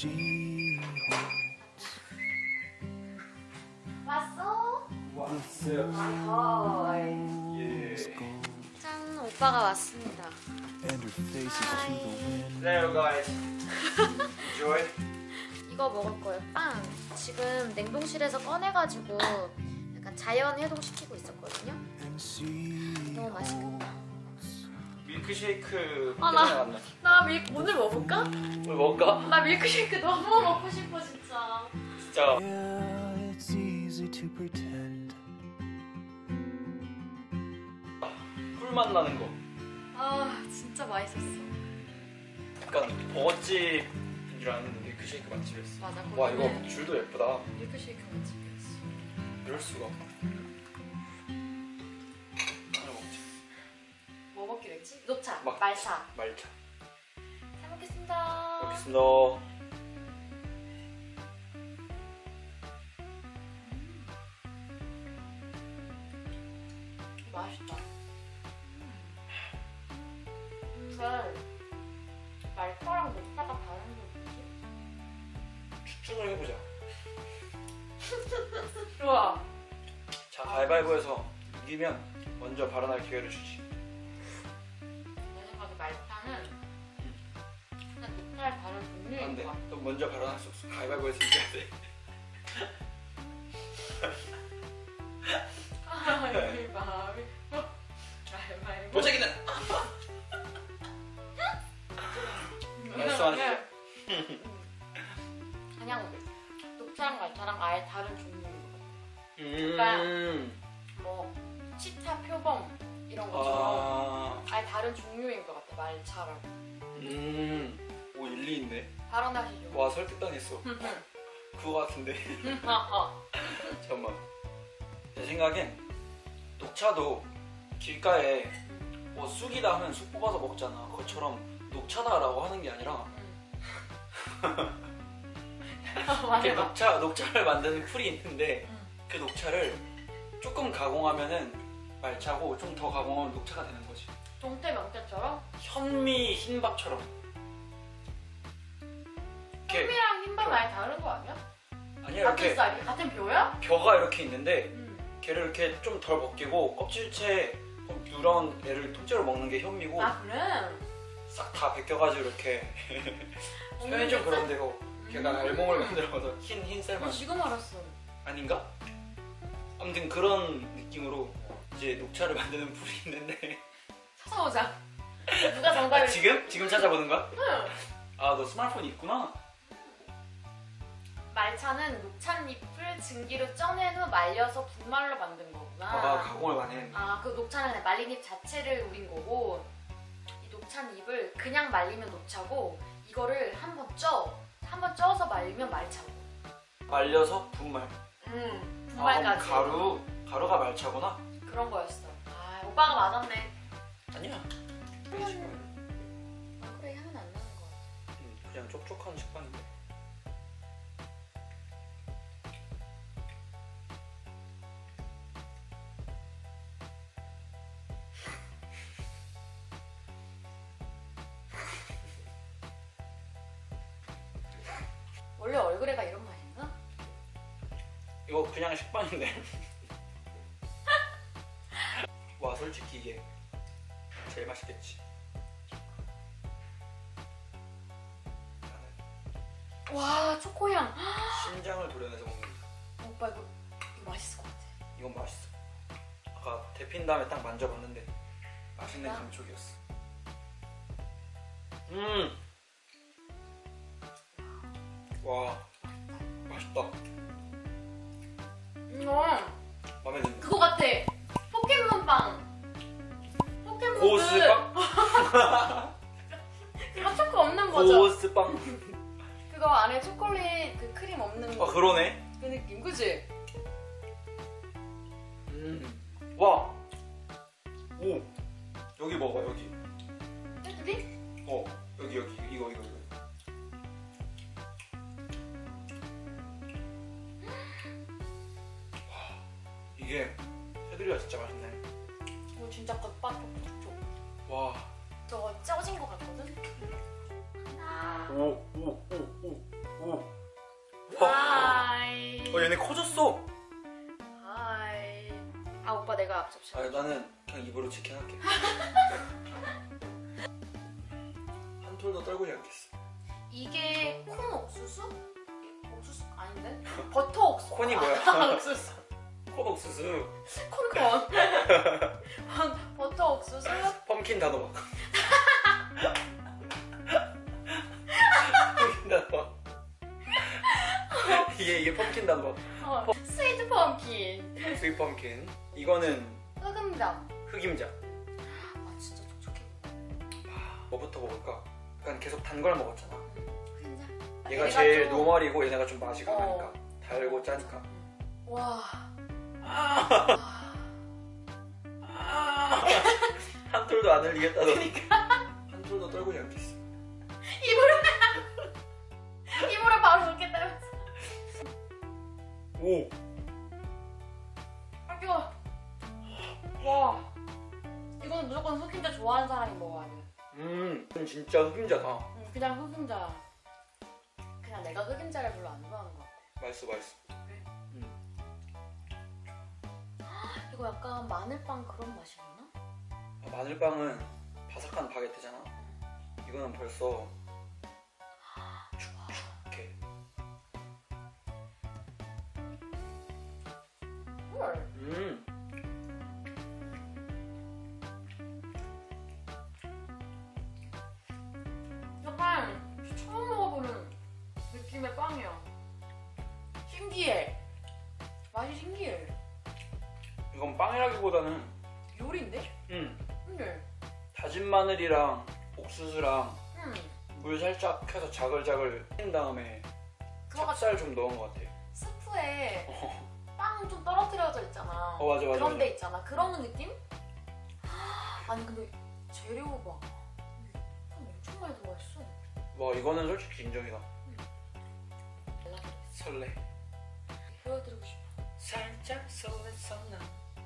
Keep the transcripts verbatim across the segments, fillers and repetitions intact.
왔어? 왔어요. 아, 예. 짠, 오빠가 왔습니다. Hello guys. Enjoy. 이거 먹을 거예요, 빵. 지금 냉동실에서 꺼내가지고 약간 자연 해동시키고 있었거든요. 너무 맛있겠다. 밀크쉐이크 아, 때문에 나- 왔나? 나 밀, 오늘 먹을까? 오늘 먹을까? 나 밀크쉐이크 너무 먹고 싶어, 진짜. 진짜. 꿀맛 나는 거. 아, 진짜 맛있었어. 약간 버거집인 줄 알았는데 밀크쉐이크 맛집이었어. 맞아, 와 이거 거기는 줄도 예쁘다. 밀크쉐이크 맛집이었어. 이럴 수가. 하나 먹자. 뭐 먹기로 했지? 녹차, 막- 말차. 말차. 잘 먹겠습니다. 먹겠습니다. 맛있다. 근데 말차랑 녹차가 다른 게 뭐지? 추측을 해보자. 좋아. 자 가위바위보에서 이기면 먼저 발언할 기회를 주지. 내 생각에 말차는 그냥 녹차의 다른 종류인 안돼. 것 같아. 너 먼저 발언할 수 없어. 가위바위보에서 이겨야 돼. 가위바위보. 가위바위보. 도자기는. 말씀하시죠. 그냥 녹차랑 말차랑 아예 다른 종류인 것 같아. 음. 뭐 치타, 표범 이런 것처럼 아. 아예 다른 종류인 것 같아. 말차랑. 음. 오 일리 있네. 발언하시죠. 와 설득당했어. 그거 같은데. 잠깐만. 내 생각엔 녹차도 길가에 뭐 쑥이다 하면 쑥 뽑아서 먹잖아. 그것처럼 녹차다라고 하는 게 아니라 이렇게 말해봐. 녹차, 녹차를 만드는 풀이 있는데 응. 그 녹차를 조금 가공하면은 말차고 좀 더 가공하면 녹차가 되는 거지. 동태 명태처럼? 현미 흰밥처럼. 이렇게 현미랑 흰밥 아예 다른 거 아니야? 아니야 같은 이렇게 쌀이? 같은 벼야? 벼가 이렇게 있는데 응. 걔를 이렇게 좀 덜 벗기고 껍질채 좀 누런 애를 통째로 먹는 게 현미고 아 그래? 싹 다 벗겨가지고 이렇게 표현이 좀 그런데고 걔가 음. 알몸을 만들어서 흰, 흰 쌀만 지금 알았어. 아닌가? 아무튼 그런 느낌으로 이제 녹차를 만드는 풀이 있는데 찾아보자. 누가 아, 정답을? 지금? 지금 찾아보는 거야? 응. 아 너 스마트폰이 있구나? 말차는 녹찻잎을 증기로 쪄낸 후 말려서 분말로 만든 거구나. 아 가공을 많이 했네. 아, 그 녹차는 그냥 말린 잎 자체를 우린 거고 이 녹찻잎을 그냥 말리면 녹차고 이거를 한번 쪄. 한번 쪄서 말리면 말차고. 말려서 분말. 음, 아 분말까지. 그럼 가루, 가루가 말차구나? 그런 거였어. 아, 오빠가 맞았네. 아니야. 얼굴에 향은 안 나는 거 같아. 음, 그냥 촉촉한 식빵인데. 원래 얼굴에가 이런 맛인가? 이거 그냥 식빵인데. 와 솔직히 이게 제일 맛있겠지. 와, 초코향. 심장을 도려내서 먹는다. 오빠 이거, 이거 맛있을 것 같아. 이건 맛있어. 아까 데핀 다음에 딱 만져봤는데 맛있는 진짜? 감촉이었어. 음. 와 맛있다. 이거 마음에 드네. 그거 같아. 포켓몬빵. 포켓몬 고스빵? 그거 초코 없는 거죠? 고스빵. 그거 안에 초콜릿 그 크림 없는 거. 아 그러네. 그 느낌, 그지? 음. 와. 오. 여기 먹어 여기. 애들이? 어 여기 여기 이거 이거 이거. 와 이게 새들이가 진짜 맛있네. 이거 진짜 겉바속 촉촉. 와. 저거 쪄진 거 같거든? 아. 오 오 오 오 커졌어. 하이. 아 오빠 내가 앞접시. 아 나는 그냥 입으로 직행할게. 한 톨도 떨구지 않겠어. 이게 콘 옥수수? 옥수수 아닌데? 버터 옥수수. 콘이 뭐야? 아, 옥수수. 콘 옥수수. 콘콘. 버터 옥수수. 펌킨 단호박. 펌킨 단호박. 이게 이게 펌킨 단호박. 어, 스위트 펌킨. 스윗 펌킨. 이거는 흑임자. 흑임자. 아 진짜 촉촉해. 뭐부터 먹을까? 약간 계속 단 걸 먹었잖아. 흑임자. 얘가 얘가 제일 좀- 노멀이고 얘네가 좀 맛이 어. 강하니까 달고 짜니까. 와. 아, 아, 한 톨도 안 흘리겠다 너. 한 톨도 떨구지 않겠어. 입으로 입으로 바로 먹겠다면서. 오. 아 뜨거. 와. 이거는 무조건 흑임자 좋아하는 사람이 먹어야 돼. 음, 이건 진짜 흑임자다. 응, 그냥 흑임자. 그냥 내가 흑임자를 별로 안 좋아하는 것 같아. 맛있어, 맛있어. 이거 약간 마늘빵 그런 맛이 나나? 아, 마늘빵은 바삭한 바게트잖아. 이거는 벌써 축축해. 헐. 음. 약간 처음 먹어보는 느낌의 빵이야. 신기해. 맛이 신기해. 이건 빵이라기보다는 요리인데? 음, 근데 다진 마늘이랑 옥수수랑 음. 물 살짝 해서 자글자글 한 다음에 그거가 찹쌀 좀 넣은 것 같아. 스프에 어, 빵 좀 떨어뜨려져 있잖아. 어, 맞아, 맞아. 그런 맞아. 데 있잖아. 그런 느낌? 아니 근데 재료 봐. 엄청 많이 들어가 있어. 와, 이거는 솔직히 인정이다. 설레. 보여드리고 싶어. 살짝 설렜어 나.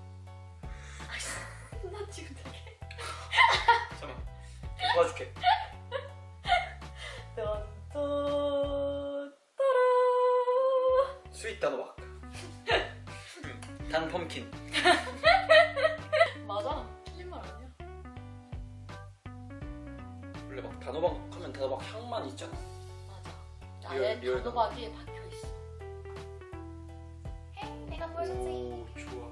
나 지금 되게 잠깐만. 도와줄게. 딴딴 스윗 단호박. 음, 단 펌킨. 맞아. 틀린 말 아니야. 원래 막 단호박 하면 단호박 향만 있잖아. 맞아. 리얼, 나의 리얼 단호박이 박혀 있어. 헤이, 내가 보여줬지. 오, 좋아.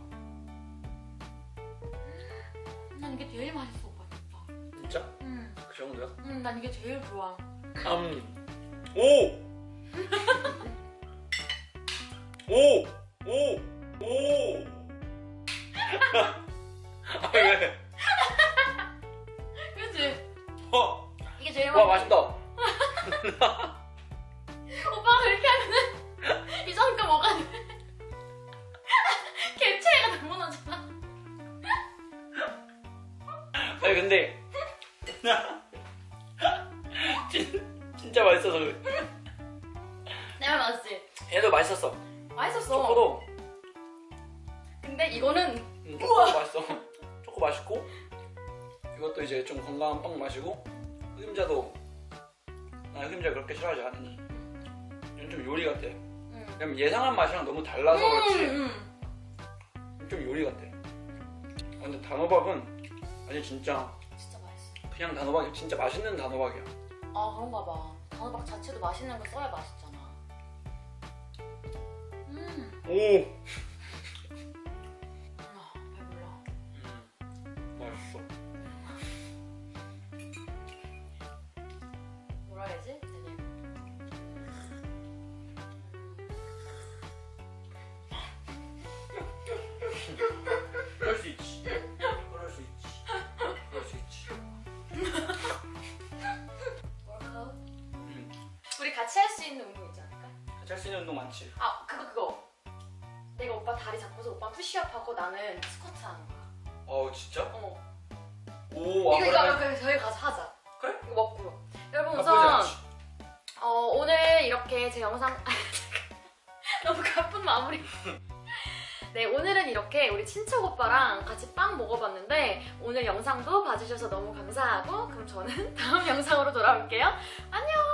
난 이게 제일 맛있어, 오빠 진짜. 진짜? 응. 그 정도야? 응, 난 이게 제일 좋아. 음. 오! 오! 오! 오! 아, 왜? 그치? 와, 이게 제일 와 맛있어. 맛있다. 오빠가 그렇게 하면은 이 정도 먹어야 돼. 개체가 너무 나잖아. 아니 근데 진, 진짜 맛있어서 그래. 내 말 맞지? 얘도 맛있었어. 맛있었어. 초코도 근데 이거는 음, 초코도 맛있어. 초코 맛있고 이것도 이제 좀 건강한 빵 마시고 흑임자도 나 흑임자 그렇게 싫어하지 않으니 이건 좀 요리 같아. 응. 왜냐면 예상한 맛이랑 너무 달라서 그렇지 응, 응. 좀 요리 같아. 아, 근데 단호박은 아니 진짜 진짜 맛있어. 그냥 단호박이 진짜 맛있는 단호박이야. 아 그런가 봐. 단호박 자체도 맛있는 거 써야 맛있잖아. 음. 오! 아, 배불러. 음, 맛있어. 뭐라 해야지? 되게 그럴 수 있지. 그럴 수 있지. 그럴 수 있지. 워크아웃? 음. 우리 같이 할 수 있는 운동 있지 않을까? 같이 할 수 있는 운동 많지. 아 그거 그거. 내가 오빠 다리 잡고서 오빠 푸시업하고 나는 스쿼트 하는 거야. 어 진짜? 어. 오, 아, 이거 이거 그러면 그래 저희 가서 하자. 그래? 이거 먹고. 여러분 나쁘지 우선 않지. 어, 오늘 이렇게 제 영상 너무 가쁜 마무리. 네 오늘은 이렇게 우리 친척 오빠랑 같이 빵 먹어봤는데 오늘 영상도 봐주셔서 너무 감사하고 그럼 저는 다음 영상으로 돌아올게요. 안녕.